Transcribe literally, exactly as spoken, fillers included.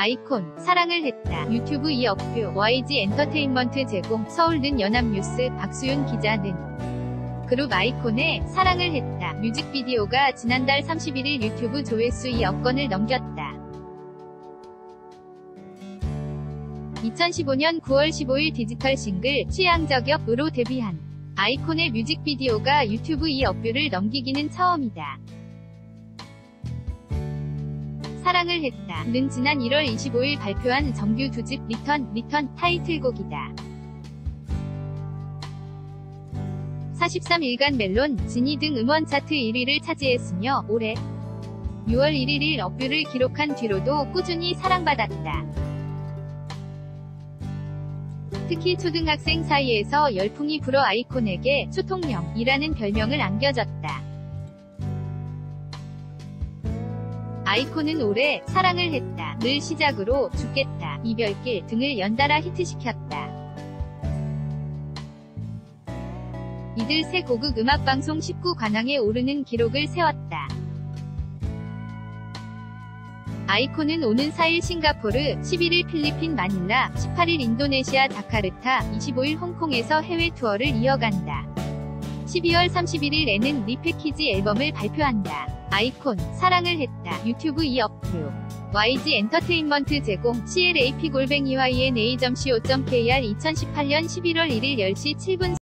아이콘, 사랑을 했다. 유튜브 이억뷰, 와이지 엔터테인먼트 제공, 서울는 연합뉴스, 박수윤 기자는 그룹 아이콘의 사랑을 했다. 뮤직비디오가 지난달 삼십일일 유튜브 조회수 이억 건을 넘겼다. 이천십오년 구월 십오일 디지털 싱글 취향저격으로 데뷔한 아이콘의 뮤직비디오가 유튜브 이억 뷰를 넘기기는 처음이다. 사랑을 했다는 지난 일월 이십오일 발표한 정규 두 집 리턴, 리턴 타이틀곡이다. 사십삼일간 멜론, 지니 등 음원 차트 일위를 차지했으며 올해 유월 일일 억뷰를 기록한 뒤로도 꾸준히 사랑받았다. 특히 초등학생 사이에서 열풍이 불어 아이콘에게 초통령이라는 별명을 안겨졌다. 아이콘은 올해 사랑을 했다를 시작으로 죽겠다, 이별길 등을 연달아 히트시켰다. 이들 새 고극 음악방송 십구 관왕에 오르는 기록을 세웠다. 아이콘은 오는 사일 싱가포르, 십일일 필리핀 마닐라, 십팔일 인도네시아 자카르타, 이십오일 홍콩에서 해외 투어를 이어간다. 십이월 삼십일일에는 리패키지 앨범을 발표한다. 아이콘, 사랑을 했다. 유튜브 이억뷰. 와이지 엔터테인먼트 제공, 씨엘에이피 골뱅이 와이엔에이 닷 씨오 닷 케이알 이천십팔년 십일월 일일 열시 칠분